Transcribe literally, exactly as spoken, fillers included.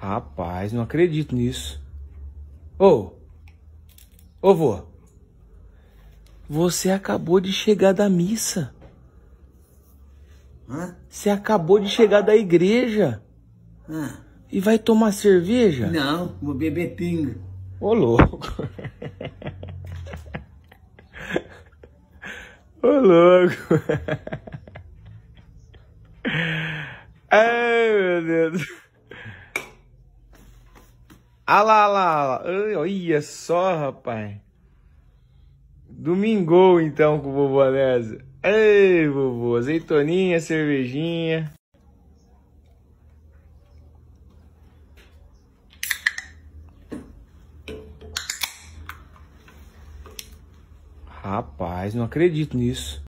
Rapaz, não acredito nisso. Ô, ô vô, você acabou de chegar da missa. Hã? Você acabou de chegar da igreja. Hã? E vai tomar cerveja? Não, vou beber pinga. Ô, louco. Ô, louco. Ai, meu Deus. Ah lá, ah lá, ah lá. Olha só, rapaz. Domingou, então, com o vovô Anésia. Ei, vovô. Azeitoninha, cervejinha. Rapaz, não acredito nisso.